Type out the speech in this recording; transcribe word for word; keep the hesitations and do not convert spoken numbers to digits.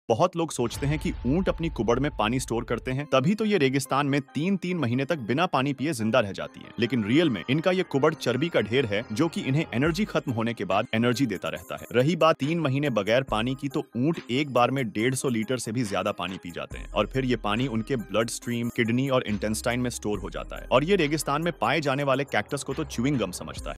बहुत लोग सोचते हैं कि ऊंट अपनी कुबड़ में पानी स्टोर करते हैं, तभी तो ये रेगिस्तान में तीन तीन महीने तक बिना पानी पिए जिंदा रह जाती हैं। लेकिन रियल में इनका ये कुबड़ चर्बी का ढेर है, जो कि इन्हें एनर्जी खत्म होने के बाद एनर्जी देता रहता है। रही बात तीन महीने बगैर पानी की, तो ऊंट एक बार में डेढ़ सौ लीटर से भी ज्यादा पानी पी जाते हैं और फिर ये पानी उनके ब्लड स्ट्रीम, किडनी और इंटेस्टाइन में स्टोर हो जाता है। और ये रेगिस्तान में पाए जाने वाले कैक्टस को तो च्यूइंग गम समझता है।